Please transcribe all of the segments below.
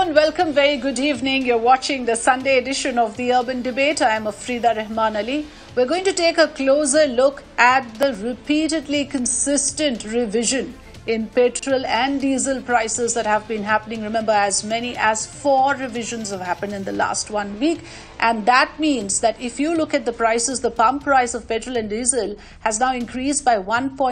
and welcome. Very good evening. You're watching the Sunday edition of the Urban Debate. I am Afrida Rahman Ali. We're going to take a closer look at the repeatedly consistent revision in petrol and diesel prices that have been happening. Remember, as many as 4 revisions have happened in the last 1 week. And that means that if you look at the prices, the pump price of petrol and diesel has now increased by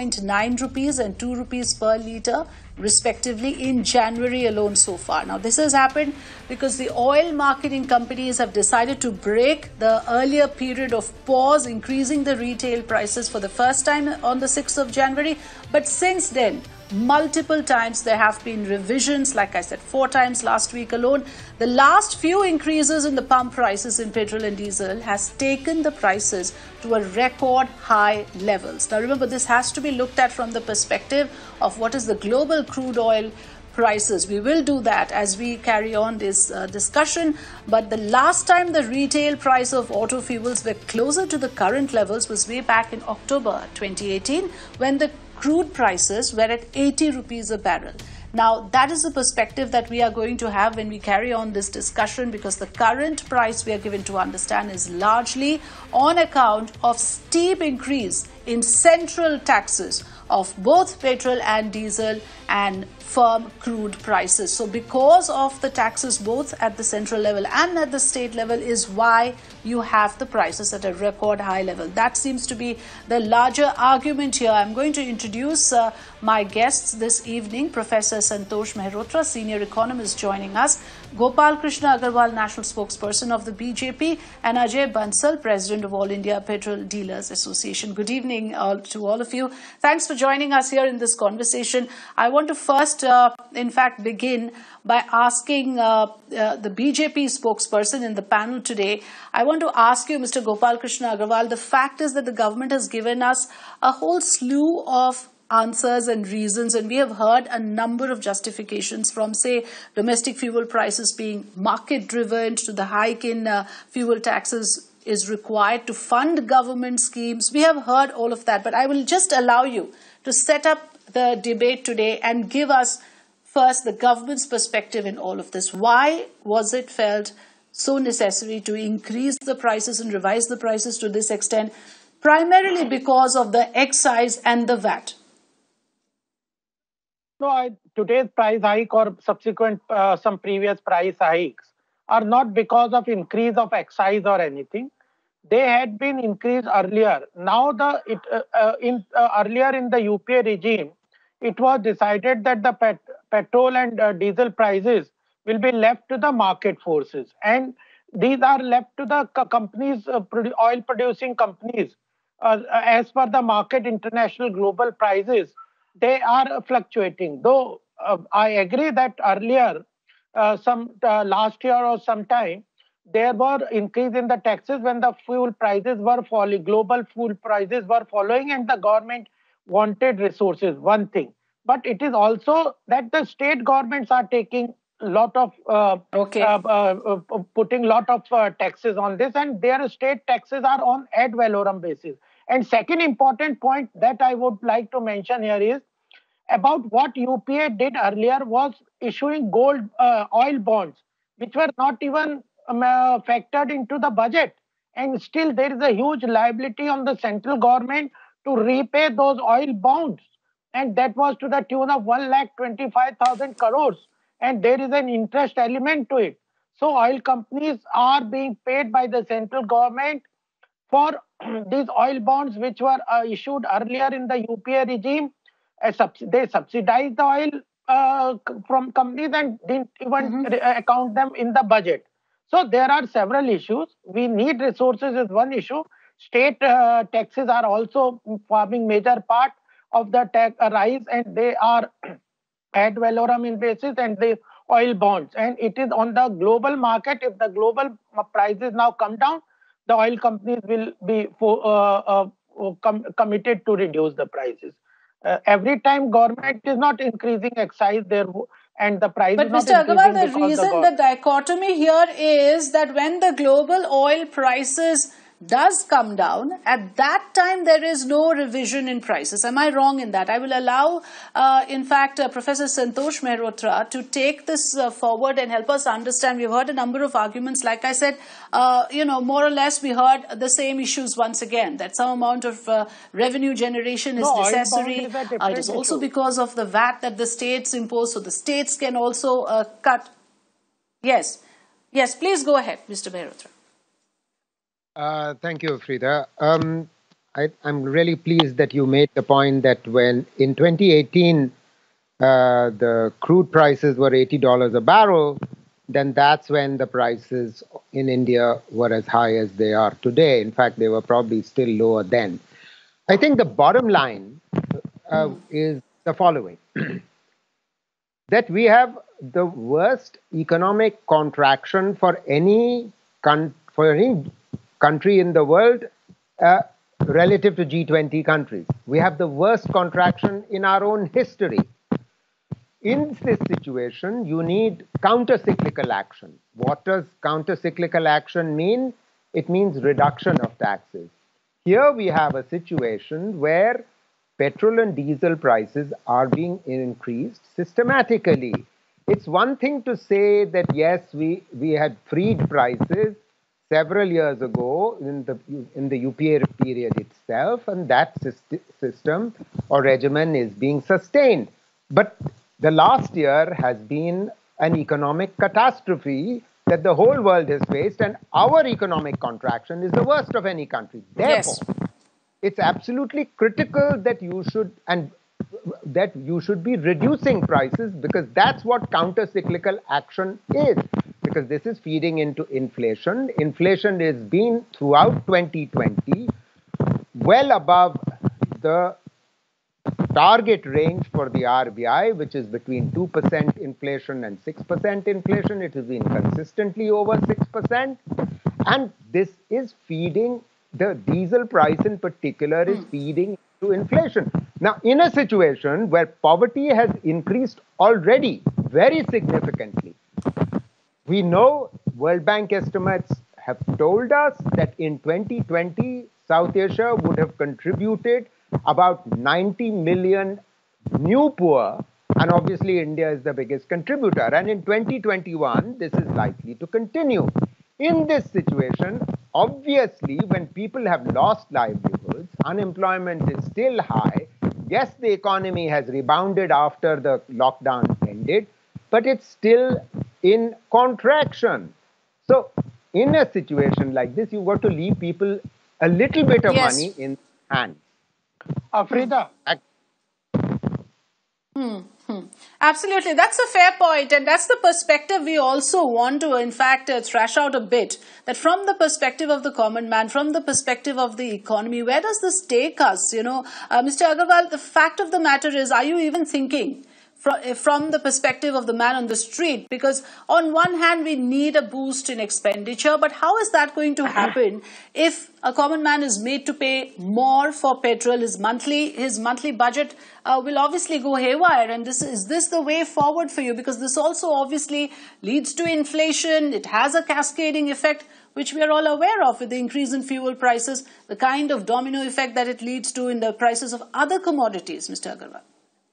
1.9 rupees and 2 rupees per litre, respectively, in January alone so far. Now, this has happened because the oil marketing companies have decided to break the earlier period of pause, increasing the retail prices for the first time on the 6th of January. But since then, multiple times there have been revisions, like I said, 4 times last week alone. The last few increases in the pump prices in petrol and diesel has taken the prices to a record high levels. Now remember, this has to be looked at from the perspective of what is the global crude oil prices. We will do that as we carry on this discussion. But the last time the retail price of auto fuels were closer to the current levels was way back in October 2018, when the crude prices were at 80 rupees a barrel. Now, that is the perspective that we are going to have when we carry on this discussion, because the current price we are given to understand is largely on account of steep increase in central taxes of both petrol and diesel and firm crude prices. So because of the taxes both at the central level and at the state level is why you have the prices at a record high level. That seems to be the larger argument here. I'm going to introduce my guests this evening. Professor Santosh Mehrotra, senior economist, joining us. Gopal Krishna Agarwal, national spokesperson of the BJP, and Ajay Bansal, president of All India Petrol Dealers Association. Good evening to all of you. Thanks for joining us here in this conversation. I want to first, in fact, begin by asking the BJP spokesperson in the panel today. I want to ask you, Mr. Gopal Krishna Agarwal, the fact is that the government has given us a whole slew of answers and reasons, and we have heard a number of justifications, from, say, domestic fuel prices being market driven to the hike in fuel taxes is required to fund government schemes. We have heard all of that, but I will just allow you to set up the debate today and give us first the government's perspective in all of this. Why was it felt so necessary to increase the prices and revise the prices to this extent? Primarily because of the excise and the VAT. No, today's price hike or subsequent some previous price hikes are not because of increase of excise or anything. They had been increased earlier. Now earlier in the UPA regime, it was decided that the petrol and diesel prices will be left to the market forces, and these are left to the companies, oil producing companies, as per the market international global prices. They are fluctuating. Though I agree that earlier, last year or sometime, there were increase in the taxes when the fuel prices were falling, global fuel prices were following, and the government wanted resources, one thing. But it is also that the state governments are taking lot of putting lot of taxes on this, and their state taxes are on ad valorem basis. And second important point that I would like to mention here is about what UPA did earlier was issuing gold oil bonds, which were not even factored into the budget. And still there is a huge liability on the central government to repay those oil bonds. And that was to the tune of 1,25,000 crores. And there is an interest element to it. So oil companies are being paid by the central government for these oil bonds, which were issued earlier in the UPA regime. They subsidized the oil from companies and didn't even account them in the budget. So there are several issues. We need resources is one issue. State taxes are also forming major part of the tax rise, and they are ad valorem in basis, and the oil bonds. And it is on the global market. If the global prices now come down, the oil companies will be committed to reduce the prices. Every time government is not increasing excise there, and the price but is not Mr. increasing. Agarwal, the reason, the dichotomy here is that when the global oil prices does come down, at that time there is no revision in prices. Am I wrong in that? I will allow, in fact, Professor Santosh Mehrotra to take this forward and help us understand. We've heard a number of arguments. Like I said, more or less we heard the same issues once again, that some amount of revenue generation is No, oil bound necessary. is a It is different also issue. because of the VAT that the states impose, so the states can also cut. Yes. Yes, please go ahead, Mr. Mehrotra. Thank you, Frida. I'm really pleased that you made the point that when in 2018 the crude prices were $80 a barrel, then that's when the prices in India were as high as they are today. In fact, they were probably still lower then. I think the bottom line is the following: that we have the worst economic contraction for any country in the world uh, relative to G20 countries. We have the worst contraction in our own history. In this situation, you need counter-cyclical action. What does counter-cyclical action mean? It means reduction of taxes. Here we have a situation where petrol and diesel prices are being increased systematically. It's one thing to say that yes, we had freed prices several years ago in the UPA period itself, and that system or regimen is being sustained. But the last year has been an economic catastrophe that the whole world has faced, and our economic contraction is the worst of any country. Therefore, Yes. it's absolutely critical that you should be reducing prices, because that's what counter-cyclical action is, because this is feeding into inflation. Inflation has been throughout 2020 well above the target range for the RBI, which is between 2% inflation and 6% inflation. It has been consistently over 6%. And this is feeding, the diesel price in particular is feeding to inflation. Now, in a situation where poverty has increased already very significantly, we know World Bank estimates have told us that in 2020, South Asia would have contributed about 90 million new poor, and obviously India is the biggest contributor. And in 2021, this is likely to continue. In this situation, obviously, when people have lost livelihoods, unemployment is still high. Yes, the economy has rebounded after the lockdown ended, but it's still in contraction. So, in a situation like this, you've got to leave people a little bit of Yes. money in hand. Frida, Absolutely. That's a fair point, and that's the perspective we also want to, in fact, thrash out a bit. That from the perspective of the common man, from the perspective of the economy, where does this take us? Mr. Agarwal, the fact of the matter is, are you even thinking from the perspective of the man on the street? Because on one hand, we need a boost in expenditure, but how is that going to happen if a common man is made to pay more for petrol? His monthly budget will obviously go haywire. And is this the way forward for you? Because this also obviously leads to inflation. It has a cascading effect, which we are all aware of with the increase in fuel prices, the kind of domino effect that it leads to in the prices of other commodities, Mr. Agarwal.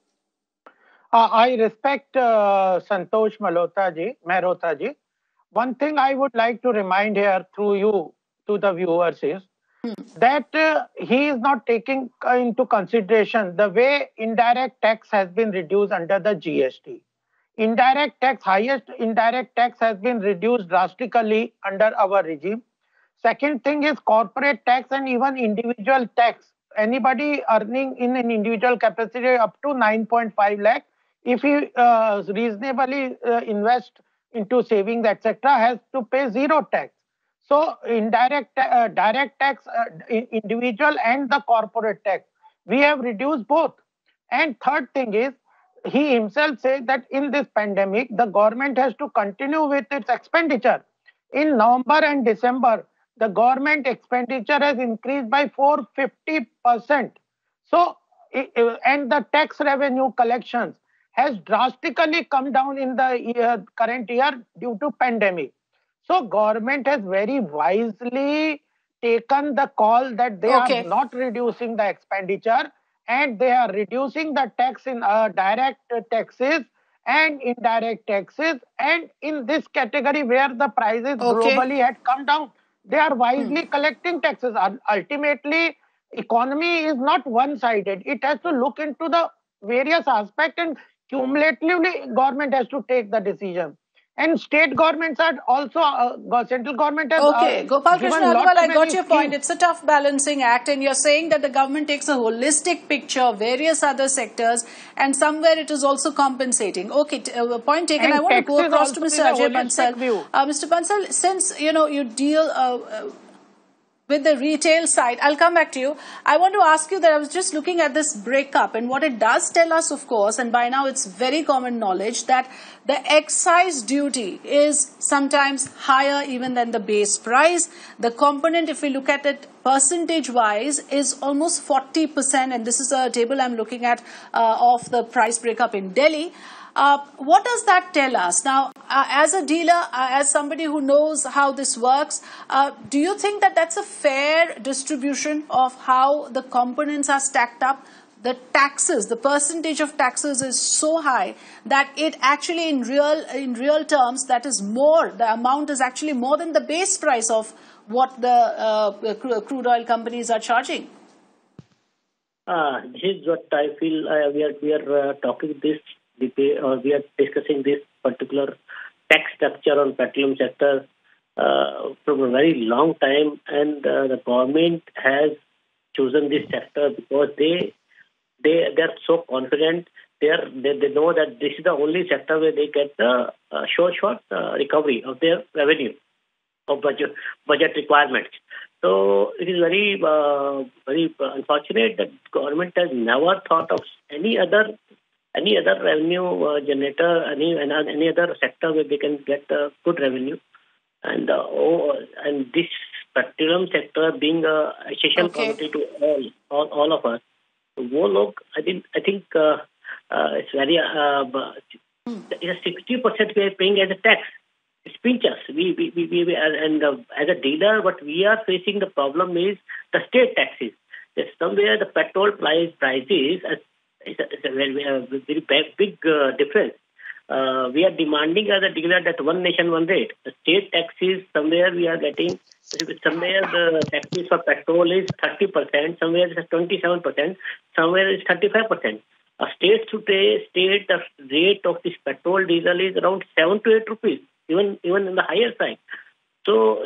I respect Santosh Mehrotra ji. One thing I would like to remind here through you to the viewers is that he is not taking into consideration the way indirect tax has been reduced under the GST. Highest indirect tax has been reduced drastically under our regime. Second thing is corporate tax and even individual tax. Anybody earning in an individual capacity up to 9.5 lakh, if he reasonably invest into savings, etc., has to pay zero tax. So direct tax, individual and the corporate tax, we have reduced both. And third thing is, he himself said that in this pandemic, the government has to continue with its expenditure. In November and December, the government expenditure has increased by 450%. So, and the tax revenue collections has drastically come down in the current year due to pandemic. So government has very wisely taken the call that they are Okay. not reducing the expenditure and they are reducing the tax in direct taxes and indirect taxes. And in this category where the prices Okay. globally had come down, they are wisely collecting taxes. Ultimately, economy is not one-sided. It has to look into the various aspects, and cumulatively government has to take the decision. And state governments are also, central government has Okay, Gopal Krishna given lot Agarwal, I got many your point. schemes. It's a tough balancing act, and you're saying that the government takes a holistic picture of various other sectors, and somewhere it is also compensating. Okay, point taken. I And want to go taxes across to also Mr. is a Ajay holistic Bansal. view. Mr. Bansal, since you deal with the retail side, I'll come back to you. I want to ask you that I was just looking at this breakup, and what it does tell us, of course, and by now it's very common knowledge, that the excise duty is sometimes higher even than the base price. The component, if we look at it percentage wise, is almost 40%, and this is a table I'm looking at of the price breakup in Delhi. What does that tell us? Now, as a dealer, as somebody who knows how this works, do you think that that's a fair distribution of how the components are stacked up? The taxes, the percentage of taxes is so high that it actually in real terms, that is more, the amount is actually more than the base price of what the crude oil companies are charging. This is what I feel. We are talking this debate, or we are discussing this particular tax structure on petroleum sector from a very long time, and the government has chosen this sector because they are so confident. They know that this is the only sector where they get the short recovery of their revenue of budget requirements. So it is very unfortunate that government has never thought of any other revenue generator, any other sector where they can get good revenue, and this petroleum sector being a essential commodity to all of us. वो लोग I think it's very it's 60% we are paying as a tax. It's pinch us. As a dealer, what we are facing the problem is the state taxes. There's somewhere the petrol prices is a very big difference. We are demanding as a dealer that one nation, one rate. The state taxes, somewhere we are getting, somewhere the taxes for petrol is 30%, somewhere it's 27%, somewhere it's 35%. A state to state, the rate of this petrol diesel is around 7 to 8 rupees, even in the higher side. So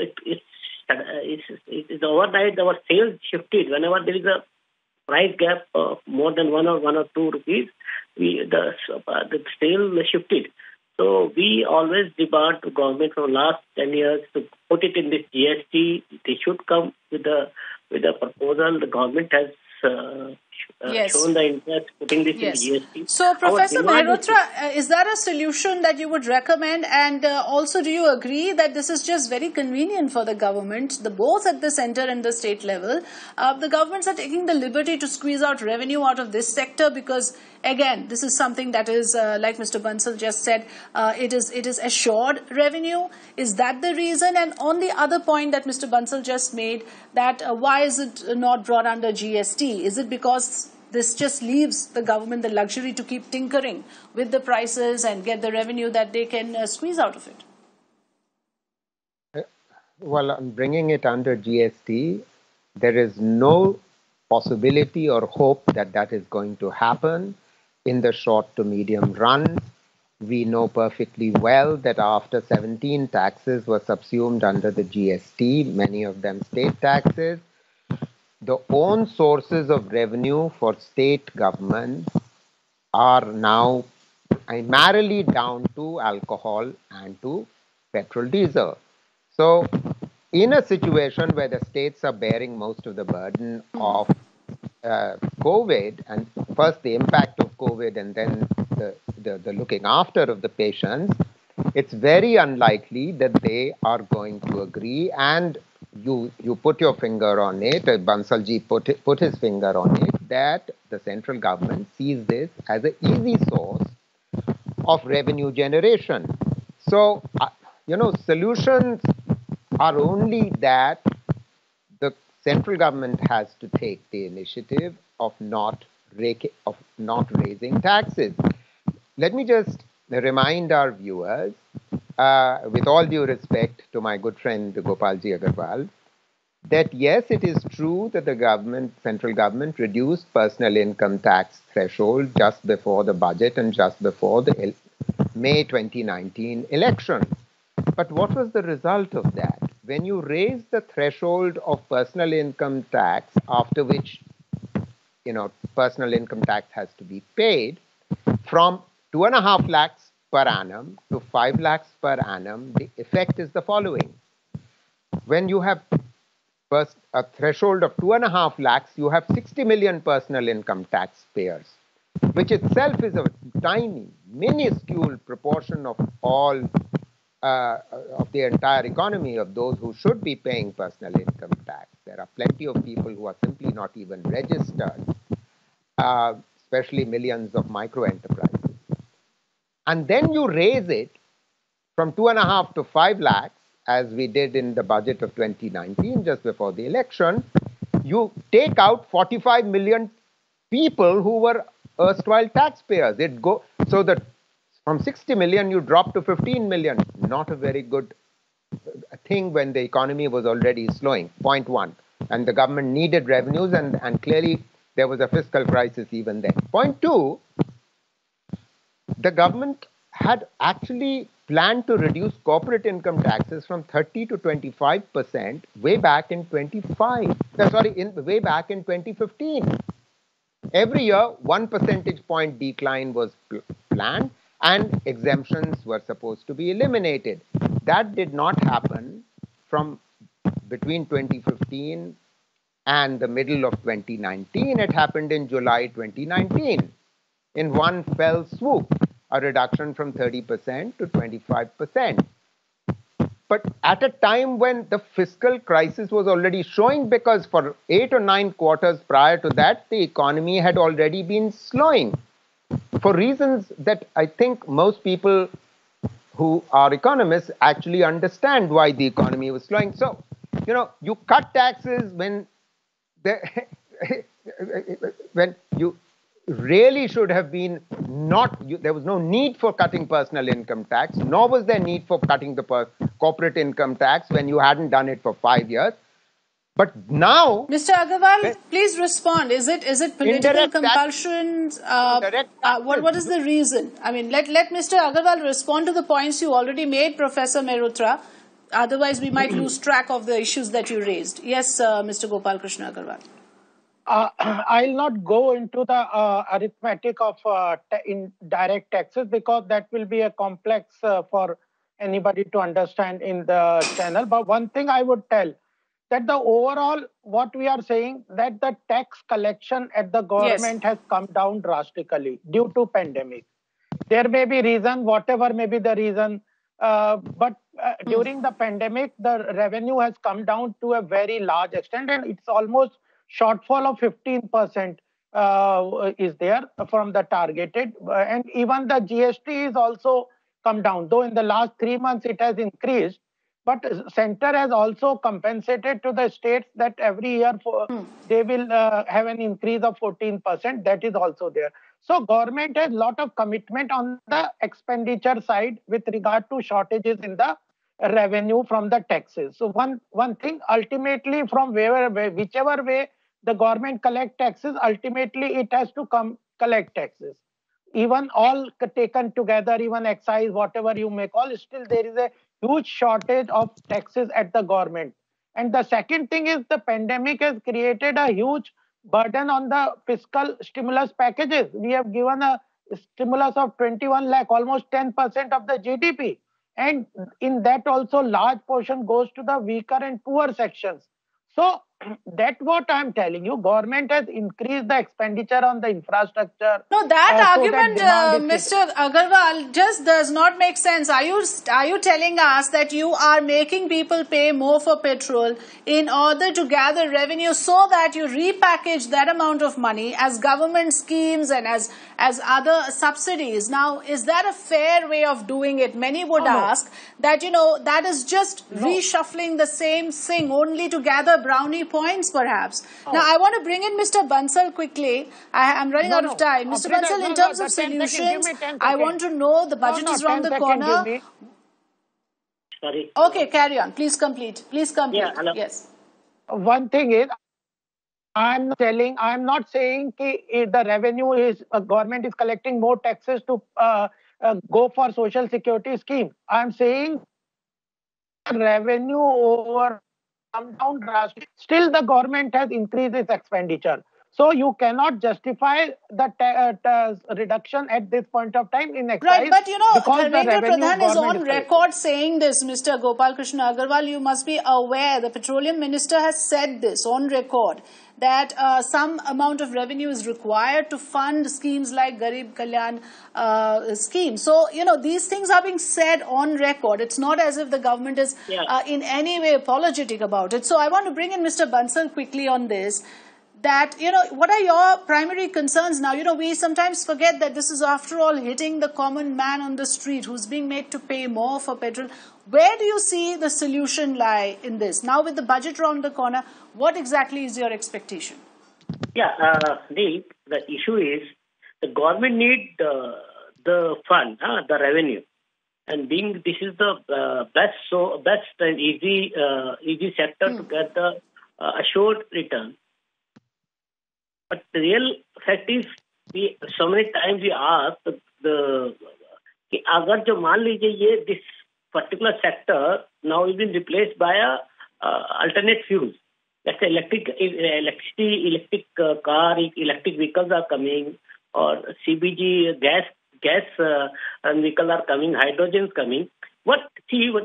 it's overnight our sales shifted. Whenever there is a price gap of more than 1 or 2 rupees, the sale shifted. So we always demand to government for the last 10 years to put it in this GST. They should come with a proposal. The government has shown the interest putting this in GST. So, Professor Mehrotra, is that a solution that you would recommend? And also, do you agree that this is just very convenient for the government, both at the center and the state level? The governments are taking the liberty to squeeze out revenue out of this sector because, again, this is something that is, like Mr. Bansal just said, it is assured revenue. Is that the reason? And on the other point that Mr. Bansal just made, that why is it not brought under GST? Is it because this just leaves the government the luxury to keep tinkering with the prices and get the revenue that they can squeeze out of it? Well, on bringing it under GST, there is no possibility or hope that that is going to happen in the short to medium run. We know perfectly well that after 17 taxes were subsumed under the GST, many of them state taxes, the own sources of revenue for state governments are now primarily down to alcohol and to petrol diesel. So in a situation where the states are bearing most of the burden of COVID, and first the impact of COVID and then the looking after of the patients, it's very unlikely that they are going to agree. And you put your finger on it, Bansalji put his finger on it, that the central government sees this as an easy source of revenue generation. So, solutions are only that the central government has to take the initiative of not raising taxes. Let me just remind our viewers, with all due respect to my good friend Gopalji Agarwal, that yes, it is true that the central government reduced personal income tax threshold just before the budget and just before the May 2019 election. But what was the result of that? When you raise the threshold of personal income tax, after which, personal income tax has to be paid, from 2.5 lakhs per annum to 5 lakhs per annum, the effect is the following. When you have a threshold of 2.5 lakhs, you have 60 million personal income taxpayers, which itself is a tiny, minuscule proportion of all of the entire economy of those who should be paying personal income tax. There are plenty of people who are simply not even registered, especially millions of micro enterprises. And then you raise it from 2.5 to 5 lakhs, as we did in the budget of 2019, just before the election. You take out 45 million people who were erstwhile taxpayers. So that from 60 million, you drop to 15 million. Not a very good thing when the economy was already slowing, point one. And the government needed revenues, and clearly there was a fiscal crisis even then. Point two, the government had actually planned to reduce corporate income taxes from 30 to 25% way back in 2015. Every year, 1 percentage point decline was planned, and exemptions were supposed to be eliminated. That did not happen from between 2015 and the middle of 2019. It happened in July 2019 in one fell swoop, a reduction from 30% to 25%. But at a time when the fiscal crisis was already showing, because for 8 or 9 quarters prior to that, the economy had already been slowing for reasons that I think most people who are economists actually understand why the economy was slowing. So, you cut taxes when you really should have been there was no need for cutting personal income tax, nor was there need for cutting the corporate income tax when you hadn't done it for 5 years. But now, Mr. Agarwal, please respond. Is it political compulsion? What is the reason? I mean, let Mr. Agarwal respond to the points you already made, Professor Mehrotra. Otherwise, we might lose track of the issues that you raised. Yes, Mr. Gopal Krishna Agarwal. I'll not go into the arithmetic of indirect taxes, because that will be a complex for anybody to understand in the channel. But one thing I would tell, that the overall, what we are saying, that the tax collection at the government has come down drastically due to pandemic. There may be reason, whatever may be the reason, but during the pandemic, the revenue has come down to a very large extent, and it's almost shortfall of 15% is there from the targeted, and even the GST is also come down, though in the last 3 months it has increased. But center has also compensated to the states that every year they will have an increase of 14%. That is also there. So government has a lot of commitment on the expenditure side with regard to shortages in the revenue from the taxes. So one thing, ultimately, from whichever way the government collect taxes, ultimately it has to collect taxes. Even all taken together, even excise, whatever you may call, still there is a huge shortage of taxes at the government. And the second thing is, the pandemic has created a huge burden on the fiscal stimulus packages. We have given a stimulus of 21 lakh, almost 10% of the GDP. And in that also, large portion goes to the weaker and poor sections. So that's what I'm telling you. Government has increased the expenditure on the infrastructure. No, that argument, Mr. Agarwal, just does not make sense. Are you telling us that you are making people pay more for petrol in order to gather revenue, so that you repackage that amount of money as government schemes and as other subsidies? Now, is that a fair way of doing it? Many would ask that, that is just reshuffling the same thing only to gather brownie points perhaps. Now, I want to bring in Mr. Bansal quickly. I'm running out of time. Mr. Bansal, in terms of solutions, I want to know the budget is around the corner. Sorry. Okay, carry on. Please complete. Please complete. Yeah, hello. Yes. One thing is, I'm not saying that the revenue is government is collecting more taxes to go for social security scheme. I'm saying revenue over come down drastically. Still, the government has increased its expenditure. So you cannot justify the reduction at this point of time in excise. Right, but you know, Dharmendra Pradhan is on is record saying this, Mr. Gopal Krishna Agarwal. You must be aware, the Petroleum Minister has said this on record, that some amount of revenue is required to fund schemes like Garib Kalyan scheme. So, you know, these things are being said on record. It's not as if the government is in any way apologetic about it. So I want to bring in Mr. Bansal quickly on this. That, you know, what are your primary concerns now? You know, we sometimes forget that this is after all hitting the common man on the street who's being made to pay more for petrol. Where do you see the solution lie in this? Now with the budget around the corner, what exactly is your expectation? Yeah, Neil, the issue is the government need the fund, the revenue. And being this is the best and easy sector to get the assured return. But the real fact is, so many times we ask कि अगर जो मान लीजिए this particular sector now is been replaced by a alternate fuels. Let's say electric car, electric vehicles are coming, or CBG gas vehicles are coming, hydrogen is coming. If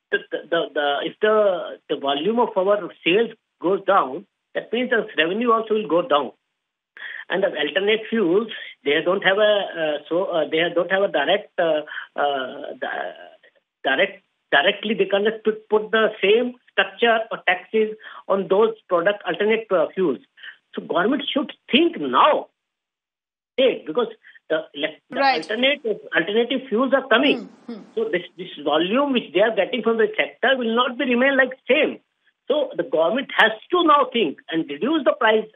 the volume of our sales goes down, that means the revenue also will go down. And the alternate fuels, they don't have a directly they can just put the same structure or taxes on those alternate fuels. So government should think now, because the alternative fuels are coming. So this volume which they are getting from the sector will not be remain like same. So the government has to now think and reduce the price,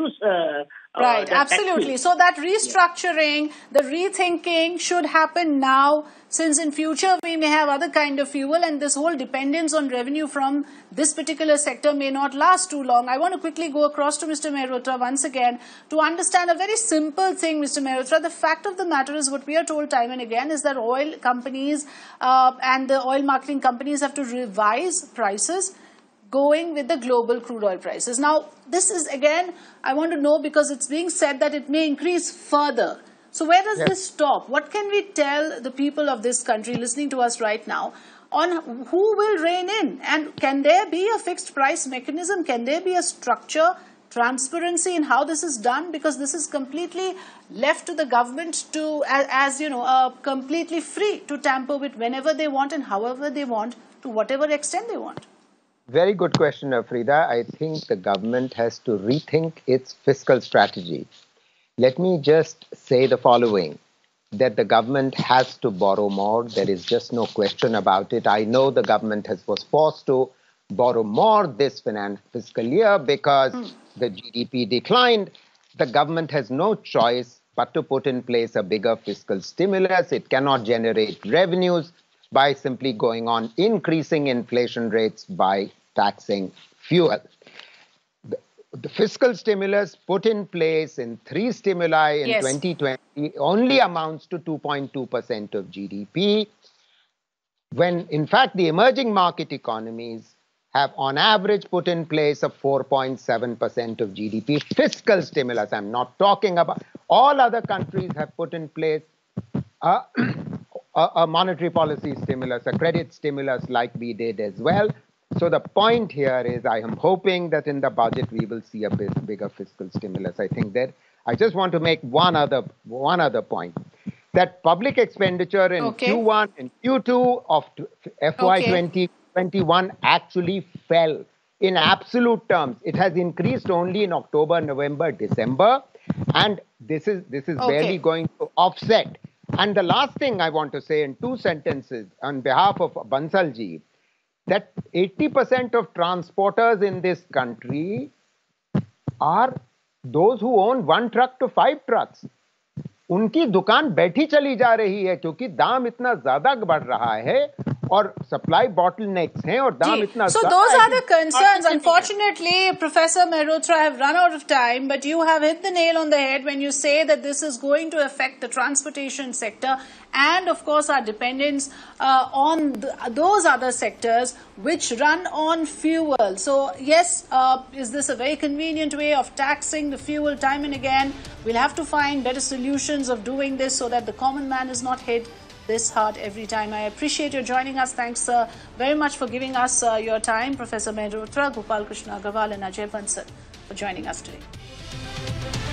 right, absolutely. So that restructuring, the rethinking should happen now, since in future we may have other kind of fuel, and this whole dependence on revenue from this particular sector may not last too long. I want to quickly go across to Mr. Mehrotra once again to understand a very simple thing, Mr. Mehrotra. The fact of the matter is, what we are told time and again is that oil companies and the oil marketing companies have to revise prices going with the global crude oil prices. Now, this is again, I want to know, because it's being said that it may increase further. So where does this stop? What can we tell the people of this country listening to us right now on who will rein in? And can there be a fixed price mechanism? Can there be a structure, transparency in how this is done? Because this is completely left to the government to, as you know, completely free to tamper with whenever they want and however they want, to whatever extent they want. Very good question, Afrida. I think the government has to rethink its fiscal strategy. Let me just say the following, that the government has to borrow more. There is just no question about it. I know the government was forced to borrow more this fiscal year because the GDP declined. The government has no choice but to put in place a bigger fiscal stimulus. It cannot generate revenues by simply going on increasing inflation rates by taxing fuel. The fiscal stimulus put in place in 3 stimuli in 2020 only amounts to 2.2% of GDP, when in fact the emerging market economies have on average put in place a 4.7% of GDP fiscal stimulus. I'm not talking about all other countries have put in place a monetary policy stimulus, a credit stimulus like we did as well. So the point here is, I am hoping that in the budget we will see a bigger fiscal stimulus. I think that I just want to make one other point, that public expenditure in Q1 and Q2 of FY 2021 actually fell in absolute terms. It has increased only in October, November, December, and this is barely going to offset. And the last thing I want to say in 2 sentences on behalf of Bansalji, that 80% of transporters in this country are those who own 1 truck to 5 trucks. उनकी दुकान बैठी चली जा रही है क्योंकि दाम इतना ज्यादा बढ़ रहा है और सप्लाई बॉटलनेक्स हैं और दाम इतना So those are the concerns. Unfortunately, Professor Mehrotra, I have run out of time, but you have hit the nail on the head when you say that this is going to affect the transportation sector and, of course, our dependence on those other sectors which run on fuel. So, yes, is this a very convenient way of taxing the fuel time and again? We'll have to find better solutions of doing this so that the common man is not hit this hard every time. I appreciate your joining us. Thanks very much for giving us your time, Professor Mehrotra, Gopal Krishna Agarwal and Ajay Bansal for joining us today.